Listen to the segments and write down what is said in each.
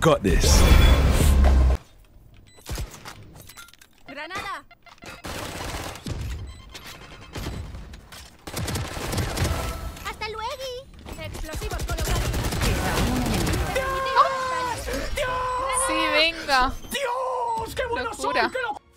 got this. Granada. Hasta luego. Explosivos colocados. Sí, venga. ¡Dios! ¡Qué buena Locura.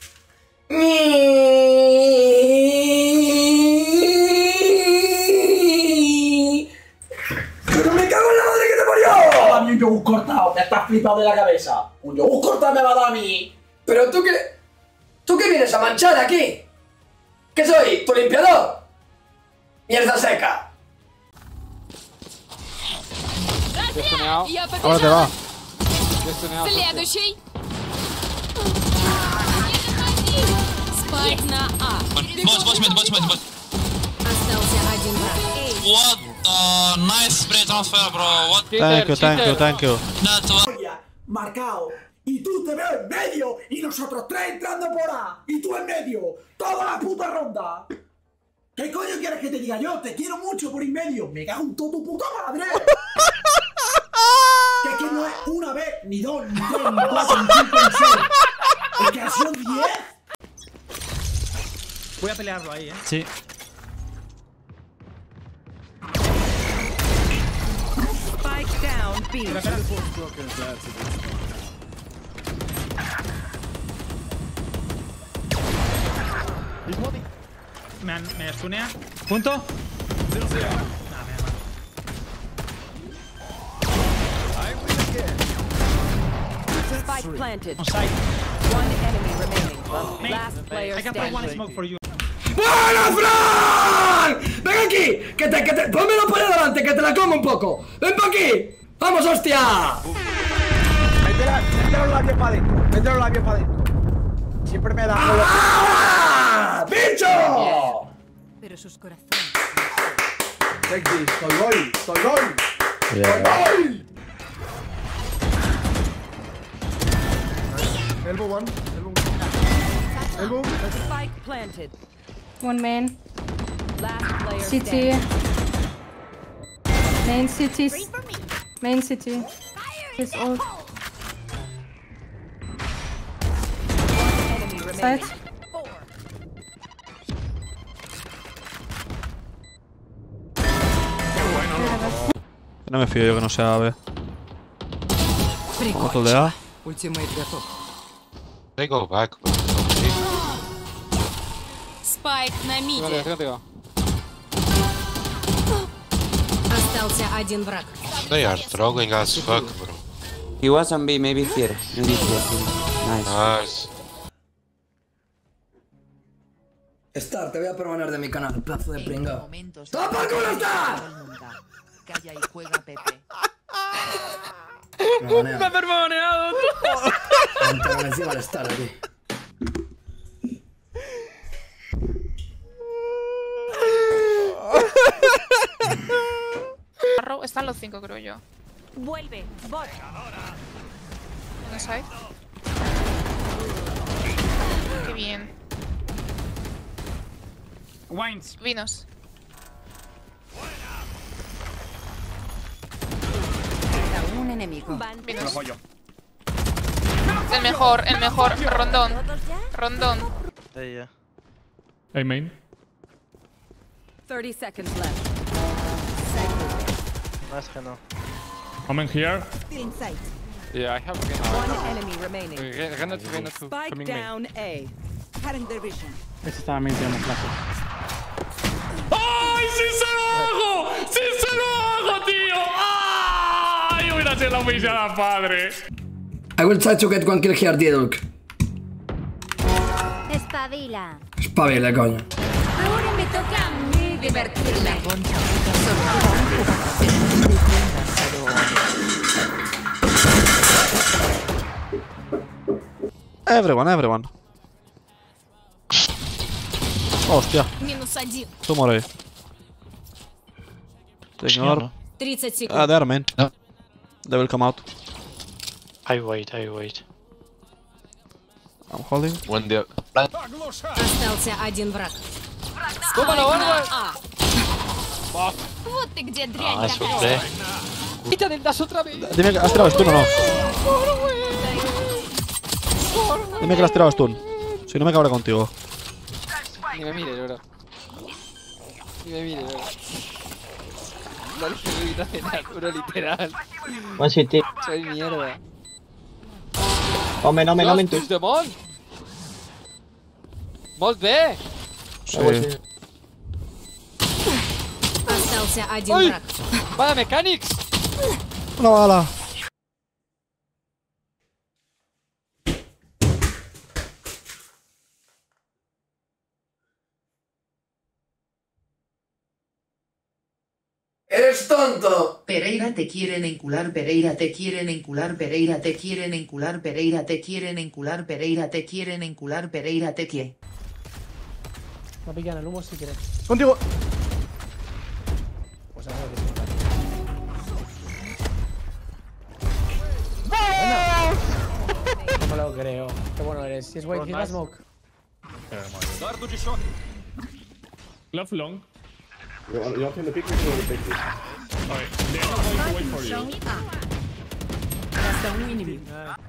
¡Pero me cago en la madre que te parió! A mí un yogur cortado, me estás flipado de la cabeza. Un yogur cortado me va a dar a mí. ¿Pero tú qué? ¿Tú qué vienes a manchar aquí? ¿Qué soy? ¿Tu limpiador? ¡Mierda seca! Ahora te va. Следующий. Спайк на А. Остался один враг. What? Nice spray transfer, bro. What? Thank you. Marcado. Y tú te veo en medio. Y nosotros tres entrando por A. Y tú en medio. Toda la puta ronda. ¿Qué coño quieres que te diga yo? Te quiero mucho por en medio. Me cago en todo tu puta madre. Que es que no es una vez, ni dos, ni tres, ni cuatro, ni cinco, ni seis. Es que ha sido 10. Voy a pelearlo ahí, Sí. Spike down, B. Me stunea. Punto. Spike planted. On site. One enemy remaining. Last player I can throw one standing. smoke for you. ¡Buena, Fran! ¡Ven aquí! ¡Pónmelo por ahí adelante, que te la como un poco! ¡Ven pa' aquí! ¡Vamos, hostia! Mételo la bien para adentro. Mételo la bien para adentro. Siempre me da. ¡Ah! ¡Bicho! Pero sus corazones. Sexy, estoy gol. Elbow one. Elbow. Spike planted. One main. Last player CT. standing. Main CT. Main CT. His ult. Enemy remaining. Side. No me fío yo que no sea B. Vamos de A. Ultimate готов. They go back. Спайк на миде. Остался один враг. They are struggling as fuck, bro. He was on B, maybe here. Maybe here. Nice. Nice. Star, te voy a permanecer de mi canal, pedazo de pringao. ¡Tapa el culo, Star! Calla y juega, Pepe. Me ha permaneado. Pero encima al Star aquí. Están los 5, creo yo. Vuelve. Bot. ¿No sabes? Qué bien. Wines. Vinos. Un enemigo. Vinos. El mejor. Rondón. Rondón. Hey, main. 30 seconds left. I'm here. Yeah, I have One enemy remaining. Spike down A. Ese estaba mintiendo, clase. ¡Ay, sí se lo hago! ¡Sí se lo hago, tío! ¡Ay! Hubiera sido la humillada padre. I will try to get one kill here, Diedulk. Espabila. Espabila, coño. Ahora me toca a mí divertirme. Everyone. Hostia. -1. Two more A. Ignore. 30 секунд. Ah, they are main. No. They will come out. I wait. I'm holding. When the Остался один враг. Toma la barba. А. Вот ты где, дрянь Nice такая. play. ¡Quita del dash otra vez! Dime, ¿has tirado esto o no? Dime que le has tirado stun. Si no me cabré contigo. Ni me mires, bro. Ni me mires, bro. No le hace nada, bro, literal. One city. Soy mierda. Omen, omen, omen. ¡Tus de Molt! ¡Molt B! Sí. Остался один ¡Uy! враг. ¡Vaya Mechanics! Una bala. ¡Eres tonto! Pereira te quieren encular, Pereira te quieren encular, Pereira te quieren encular, Pereira te quieren encular, Pereira te quieren encular, Pereira te quiere. No pillan el humo si quieres. ¡Contigo! Pues a ver qué no me lo creo. Qué bueno eres. Si es White, hit la smoke. Love long. You want him to pick me or to pick me? Alright, they're not going to wait for you. Resta un inimigo.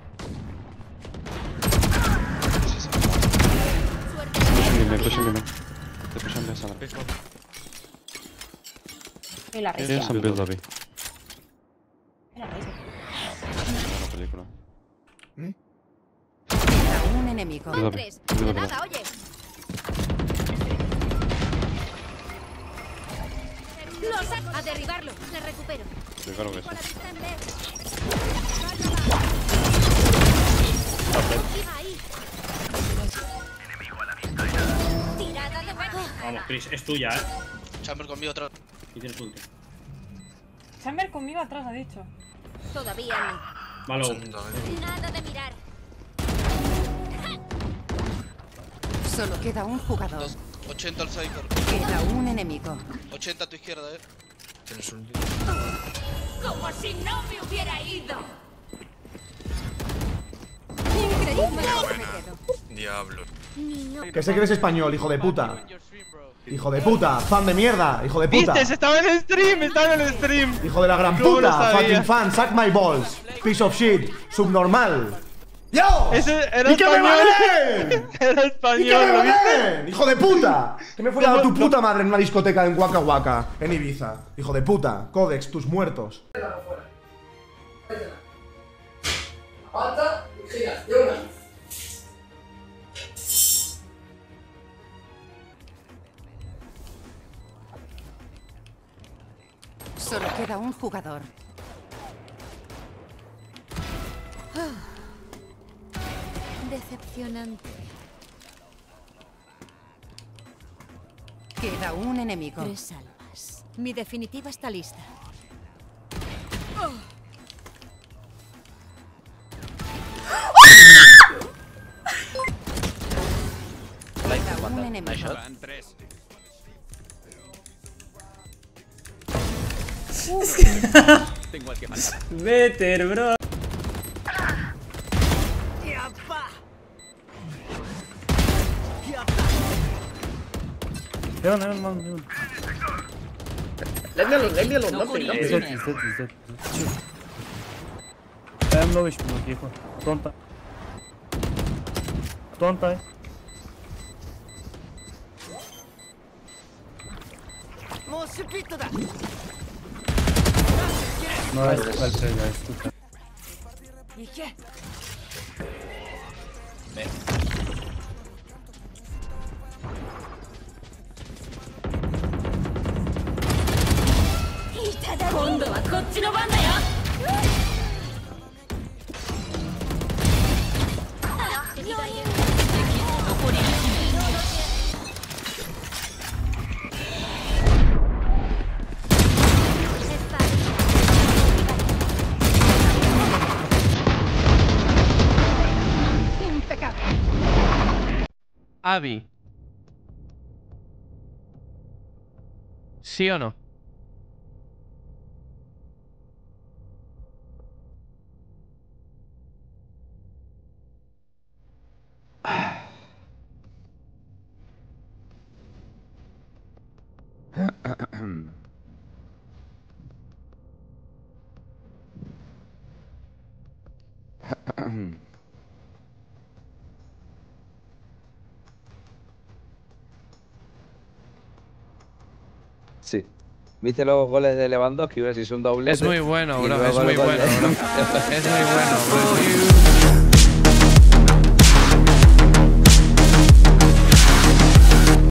Pushing me. They're pushing me, Sandra. Y la Here's some build lobby. Película. Un enemigo. Build lobby. Build lobby. Oye. A derribarlo. Le recupero. Sí, claro que sí. Vamos, Chris, es tuya, Chamber conmigo atrás. Y tienes ulti. Chamber conmigo atrás, ha dicho. Todavía no. Malo. Nada de mirar. Solo queda un jugador. 80 al Cypher. Queda un enemigo. 80 a tu izquierda, Tienes un... Como si no me hubiera ido. Increíble. Diablo. Que sé que eres español, hijo de puta. Hijo de puta, fan de mierda, hijo de puta. ¿Viste? Estaba en el stream, estaba en el stream. Hijo de la gran ¿Cómo lo puta, sabía? fucking fan, suck my balls. Piece of shit, subnormal. ¡Yo! Ese era ¡Y que me español. valen! Era ¡Y español, que me ¿lo viste? valen! ¡Hijo de puta! Que me fuera a tu puta madre en una discoteca en Waka Waka, en Ibiza. Hijo de puta, Codex, tus muertos. Aguanta y gira, de una. Solo queda un jugador. Decepcionante. Queda un enemigo. 3 almas. Mi definitiva está lista. Queda un enemigo. Tengo al que matar. Better, bro. Leave me alone, nothing. I am lowish, hijo. Tonta. Tonta, No, well played, guys. Good try. Abby. ¿Sí o no? Sí. ¿Viste los goles de Lewandowski? Si son dobles. Es muy bueno, bro. Es muy bueno, bro. Es muy bueno, bro.